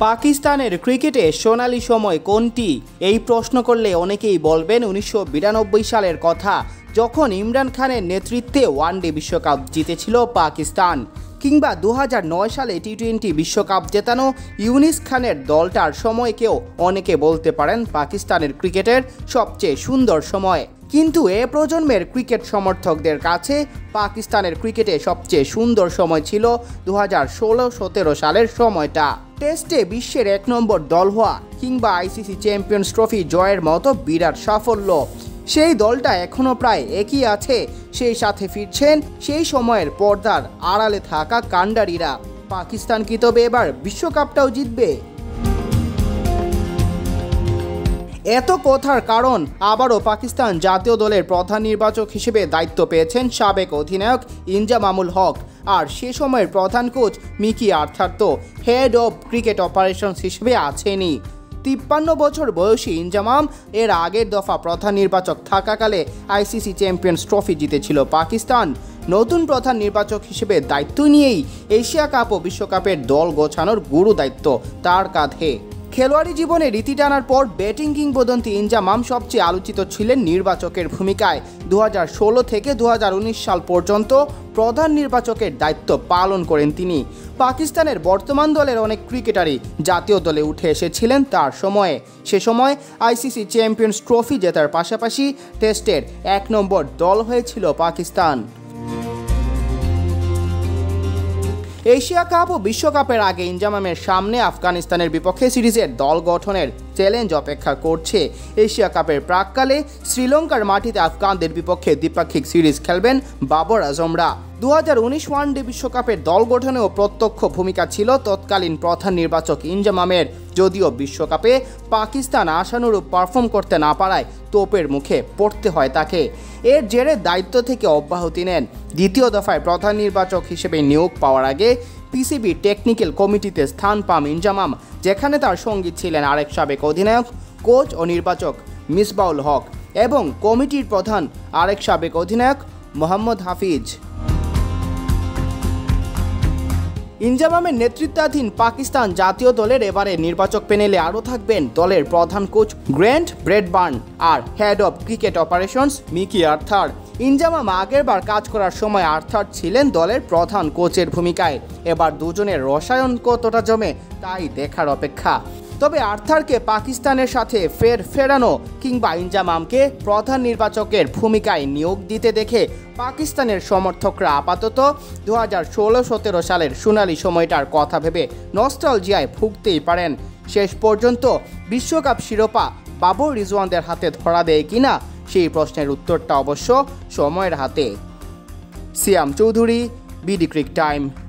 পাকিস্তানের ক্রিকেটে সোনালী সময় কোনটি? এই প্রশ্ন করলে অনেকেই বলবেন 1992 সালের কথা, যখন ইমরান খানের নেতৃত্বে ওয়ানডে বিশ্বকাপ জিতেছিল পাকিস্তান, কিংবা 2009 সালে টি-20 বিশ্বকাপ জেতানো ইউনিস খানের দলটার সময়কেও অনেকে বলতে পারেন পাকিস্তানের ক্রিকেটের সবচেয়ে সুন্দর সময়। কিন্তু এ প্রজন্মের ক্রিকেট সমর্থকদের কাছে পাকিস্তানের ক্রিকেটে সবচেয়ে সুন্দর সময় ছিল 2016-17 সালের সময়টা। টেস্টে বিশ্বের 1 নম্বর দল হওয়া কিংবা আইসিসি চ্যাম্পিয়ন্স ট্রফি জয়ের মতো বিরাট সাফল্য, সেই দলটা এখনও প্রায় একই আছে। সেই সাথে ফিরছেন সেই সময়ের পর্দার আড়ালে থাকা কাণ্ডারিরা। পাকিস্তান কি তবে এবার বিশ্বকাপটাও জিতবে? এত কথার কারণ, আবারও পাকিস্তান জাতীয় দলের প্রধান নির্বাচক হিসেবে দায়িত্ব পেয়েছেন সাবেক অধিনায়ক ইনজামামুল হক, আর সে সময়ের প্রধান কোচ মিকি আর্থার তো হেড অব ক্রিকেট অপারেশনস হিসেবে আছেনই। 53 বছর বয়সী ইনজামাম এর আগের দফা প্রধান নির্বাচক থাকাকালে আইসিসি চ্যাম্পিয়ন্স ট্রফি জিতেছিল পাকিস্তান। নতুন প্রধান নির্বাচক হিসেবে দায়িত্ব নিয়েই এশিয়া কাপ ও বিশ্বকাপের দল গোছানোর গুরু দায়িত্ব তার কাঁধে। খেলোয়াড়ি জীবনে রীতি টানার পর ব্যাটিং কিংবদন্তি ইনজামাম সবচেয়ে আলোচিত ছিলেন নির্বাচকের ভূমিকায়। 2016 থেকে 2019 সাল পর্যন্ত প্রধান নির্বাচকের দায়িত্ব পালন করেন তিনি। পাকিস্তানের বর্তমান দলের অনেক ক্রিকেটারই জাতীয় দলে উঠে এসেছিলেন তার সময়ে। সে সময় আইসিসি চ্যাম্পিয়ন্স ট্রফি জেতার পাশাপাশি টেস্টের 1 নম্বর দল হয়েছিল পাকিস্তান। এশিয়া কাপ ও বিশ্বকাপের আগে ইনজামামের সামনে আফগানিস্তানের বিপক্ষে সিরিজের দল গঠনের চ্যালেঞ্জ অপেক্ষা করছে। এশিয়া কাপের প্রাক্কালে শ্রীলঙ্কার মাটিতে আফগানদের বিপক্ষে দ্বিপাক্ষিক সিরিজ খেলবেন বাবর আজমরা। 2019 ওয়ানডে বিশ্বকাপের দল গঠনেও প্রত্যক্ষ ভূমিকা ছিল তৎকালীন প্রধান নির্বাচক ইনজামামের। যদিও বিশ্বকাপে পাকিস্তান আশানুরূপ পারফর্ম করতে না পারায় তোপের মুখে পড়তে হয় তাকে। এর জেরে দায়িত্ব থেকে অব্যাহতি নেন। দ্বিতীয় দফায় প্রধান নির্বাচক হিসেবে নিয়োগ পাওয়ার আগে পিসিবি টেকনিক্যাল কমিটিতে স্থান পান ইনজামাম, যেখানে তার সঙ্গী ছিলেন আরেক সাবেক অধিনায়ক, কোচ ও নির্বাচক মিসবাউল হক এবং কমিটির প্রধান আরেক সাবেক অধিনায়ক মোহাম্মদ হাফিজ। ইনজামামের নেতৃত্বাধীন পাকিস্তান জাতীয় দলের এবারে নির্বাচক প্যানেলে আরও থাকবেন দলের প্রধান কোচ গ্র্যান্ট ব্রেডবার্ন আর head of cricket operations Mickey Arthur. Inzamam আগেরবার কাজ করার সময় আর্থার ছিলেন দলের প্রধান কোচের ভূমিকায়। এবার দুজনের রসায়ন কতটা জমে তাই দেখার অপেক্ষা। তবে আর্থারকে পাকিস্তানের সাথে ফেরানো কিংবা ইনজামামকে প্রধান নির্বাচকের ভূমিকায় নিয়োগ দিতে দেখে পাকিস্তানের সমর্থকরা আপাতত 2016-17 সালের সোনালী সময়টার কথা ভেবে নস্টালজিয়ায় ভুগতেই পারেন। শেষ পর্যন্ত বিশ্বকাপ শিরোপা বাবর রিজওয়ানদের হাতে ধরা দেয় কিনা, সেই প্রশ্নের উত্তরটা অবশ্য সময়ের হাতে। সিয়াম চৌধুরী, BDCricTime।